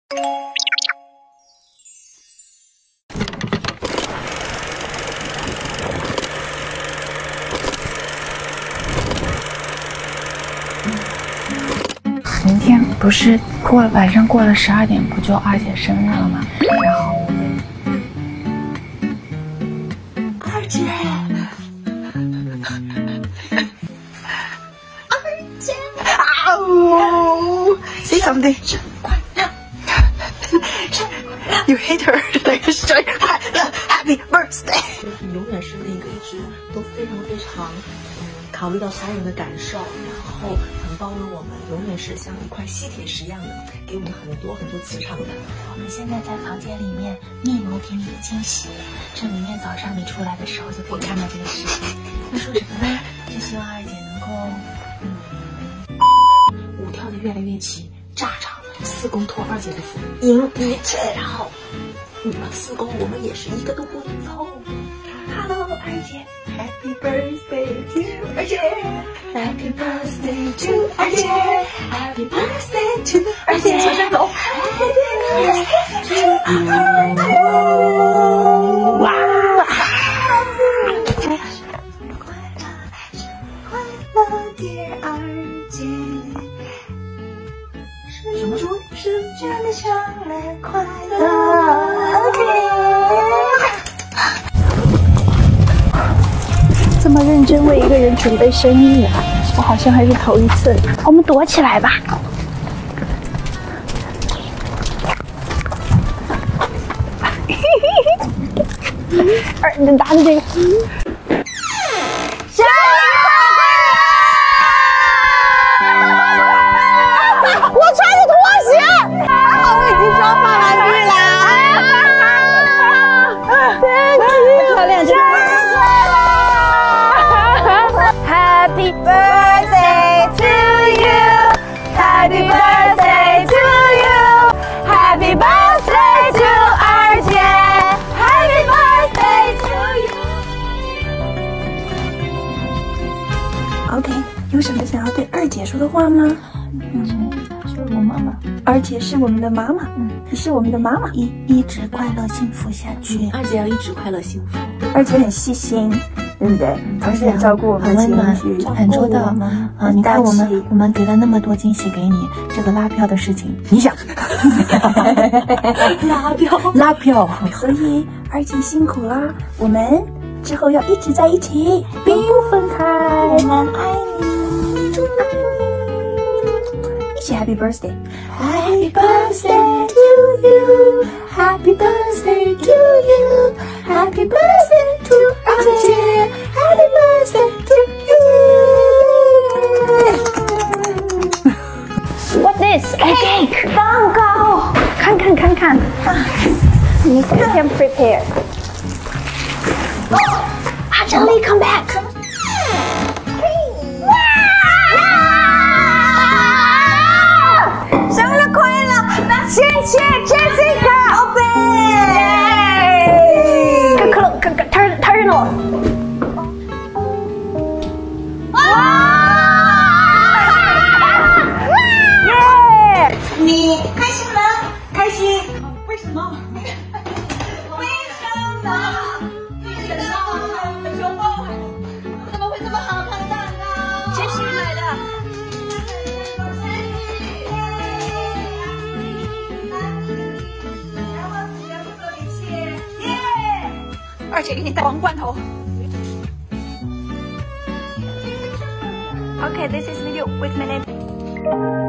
明天不是晚上过了12点，不就二姐生日了吗？然后二姐。 Say something. You hate her. 生日快乐 ，Happy birthday. 你永远是那个一直都非常考虑到所有人的感受，然后很包容我们，永远是像一块吸铁石一样的，给我们很多磁场的。 我们现在在房间里面密谋给你的惊喜，这明天早上你出来的时候就可以看到这个视频。他说什么呢？就希望二姐能够舞跳得越来越齐，炸场4公托二姐的福，赢一切，然后4公我们也是一个都不走。Hello， 二姐 ，Happy birthday to 二姐 ，Happy birthday to 二姐 ，Happy birthday to 二姐，向上走 ，Happy birthday to 哇！快乐，Dear 二姐。 什么说？是真的生日快乐 ！OK。 这么认真为一个人准备生日啊，我好像还是头一次。我们躲起来吧。你拿着这个。生日快乐！我穿着拖鞋，还好我已经装放玩具了。漂亮，真的。Happy birthday to you, Happy birthday to you, Happy birthday to 二姐 ，Happy birthday to you。OK， 有什么想要对二姐说的话吗？是我妈妈，二姐是我们的妈妈，你是我们的妈妈， 一直快乐幸福下去。 二姐要一直快乐幸福。 二姐很细心，对不对？同时很照顾我们的情绪， 很周到。你看我们给了那么多惊喜给你，这个拉票的事情，你想？拉票。 所以二姐辛苦啦，我们之后要一直在一起，并不分开。我们爱你，祝爱你。一起 Happy birthday。Happy birthday to you, Happy birthday to you, Happy birthday to 二姐 ，Happy birthday to you. What is cake？ 蛋糕，看啊！你先 prepare。阿珍丽 come back。生日快乐！谢谢 Jessica。Open。Turn it off。耶！你开心吗？开心。为什么？怎么会这么好看的蛋糕？杰西买的。二姐给你带黄罐头。Okay, this is video with my name.